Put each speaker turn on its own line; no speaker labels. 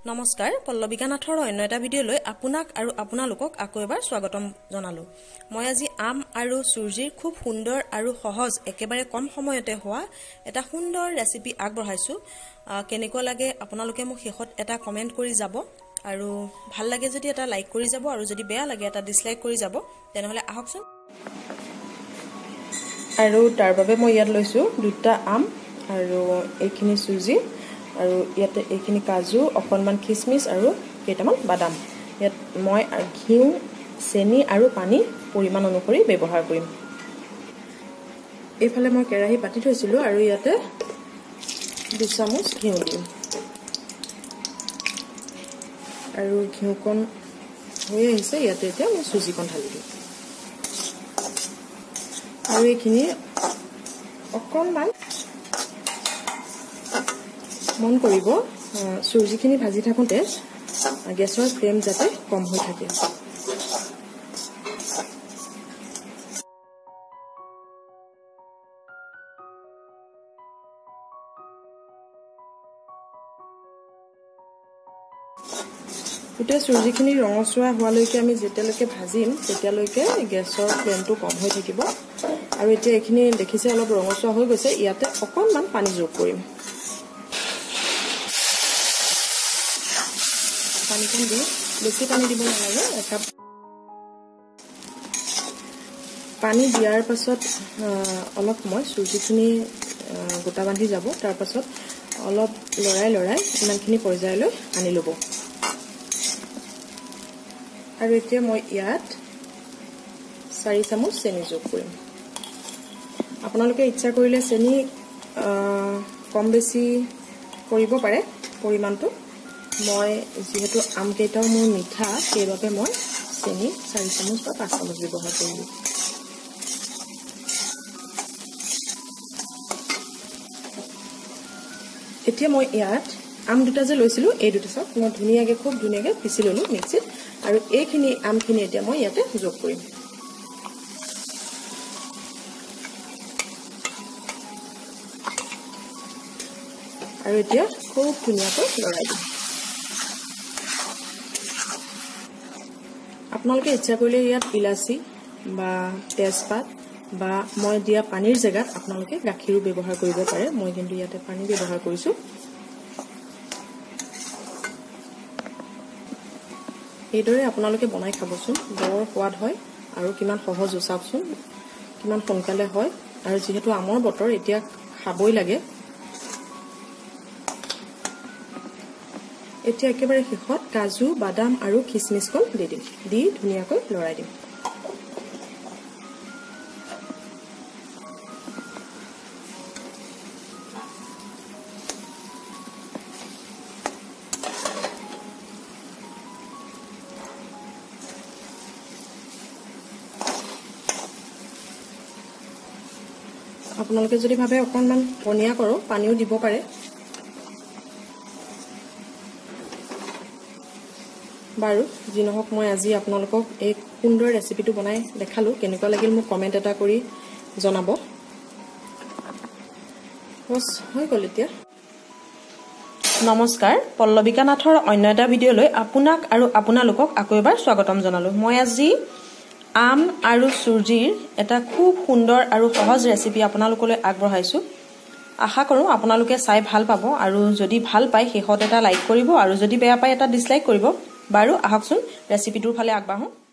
নমস্কাৰ পল্লবিকা নাথৰ অন্য এটা ভিডিঅ'লৈ আপোনাক আৰু আপোনালোকক আকৌ এবাৰ স্বাগতম জনালো। মই আজি আম আৰু চুৰ্জিৰ খুব সুন্দৰ আৰু সহজ একেবাৰে কম সময়তে হোৱা এটা সুন্দৰ ৰেচিপি আগবঢ়াইছো। কেনেকুৱা লাগে আপোনালোকে মোক শেষত এটা কমেন্ট কৰি যাব আৰু ভাল লাগে যদি এটা লাইক কৰি যাব আৰু যদি বেয়া লাগে এটা ডিসলাইক কৰি যাব। তেনেহলে আহকচোন। আৰু তাৰ বাবে মই ইয়াত লৈছো দুটা আম আৰু এইখিনি চুৰ্জি আৰু ইয়াতে এইখিনি কাজু অকনমান কিশমিশ আৰু কেইটামান বাদাম। ইয়াত মই ঘিউ চেনি আৰু পানী পৰিমাণ অনুসৰি ব্যৱহাৰ কৰিম। এইফালে মই কেৰাহী পাতি থৈছিলো আৰু ইয়াতে 2 চামুচ ঘিউ দিম আৰু ঘিউকণ হৈ আহিছে। ইয়াতে এতিয়া মই চুজিকণ ঢালি দিম আৰু এইখিনি অকনমান মন কৰিব চুজিখিনি ভাজি থাকোঁতে গেছৰ ফ্লেম যাতে কম হৈ থাকে। গোটেই চুজিখিনি ৰঙচুৱা হোৱালৈকে আমি যেতিয়ালৈকে ভাজিম তেতিয়ালৈকে গেছৰ ফ্লেমটো কম হৈ থাকিব। আৰু এতিয়া এইখিনি দেখিছে অলপ ৰঙচুৱা হৈ গৈছে। ইয়াতে অকনমান পানী যোগ কৰিম। পানীখন দি বেছি পানী দিব নালাগে। একাপ পানী দিয়াৰ পাছত অলপ সময় চুজিখিনি গোটা বান্ধি যাব। তাৰ পাছত অলপ লৰাই লৰাই ইমানখিনি পৰ্যায়লৈ আনি ল'ব। আৰু এতিয়া মই ইয়াত 4 চামুচ চেনি যোগ কৰিম। আপোনালোকে ইচ্ছা কৰিলে চেনি কম বেছি কৰিব পাৰে পৰিমাণটো। মই যেহেতু আম কেইটাও মোৰ মিঠা সেইবাবে মই চেনি 4 চামুচ বা 5 চামুচ ব্যৱহাৰ কৰিলো। এতিয়া মই ইয়াত আম দুটা যে লৈছিলো এই দুটা চাওক মই খুব ধুনীয়াকে পিচি ললো মিক্সিত। আৰু এইখিনি আমখিনি এতিয়া মই ইয়াতে যোগ কৰিম। আৰু এতিয়া খুব ধুনীয়াকৈ লৰাই দিম। আপোনালোকে ইচ্ছা কৰিলে ইয়াত ইলাচি বা তেজপাত বা মই দিয়া পানীৰ জেগাত আপোনালোকে গাখীৰো ব্যৱহাৰ কৰিব পাৰে। মই কিন্তু ইয়াতে পানী ব্যৱহাৰ কৰিছো। এইদৰে আপোনালোকে বনাই খাবচোন, বৰ সোৱাদ হয় আৰু কিমান সহজ চাওকচোন কিমান সোনকালে হয়। আৰু যিহেতু আমৰ বতৰ এতিয়া খাবই লাগে। এতিয়া একেবাৰে শেষত কাজু বাদাম আৰু কিশমিশকণ দি দিম। দি ধুনীয়াকৈ লৰাই দিম। আপোনালোকে যদি ভাবে অকনমান পনীয়া কৰো পানীও দিব পাৰে। বাৰু যি নহওক মই আজি আপোনালোকক এই সুন্দৰ ৰেচিপিটো বনাই দেখালো। কেনেকুৱা লাগিল মোক কমেন্ট এটা কৰি জনাব। বস হৈ গ'ল এতিয়া। নমস্কাৰ পল্লবিকা নাথৰ অন্য এটা ভিডিঅ'লৈ আপোনাক আৰু আপোনালোকক আকৌ এবাৰ স্বাগতম জনালো। মই আজি আম আৰু চুৰ্জিৰ এটা খুব সুন্দৰ আৰু সহজ ৰেচিপি আপোনালোকলৈ আগবঢ়াইছো। আশা কৰো আপোনালোকে চাই ভাল পাব আৰু যদি ভাল পায় শেষত এটা লাইক কৰিব আৰু যদি বেয়া পায় এটা ডিসলাইক কৰিব। বাৰু আহকচোন ৰেচিপিটোৰ ফালে আগবাঢ়ো।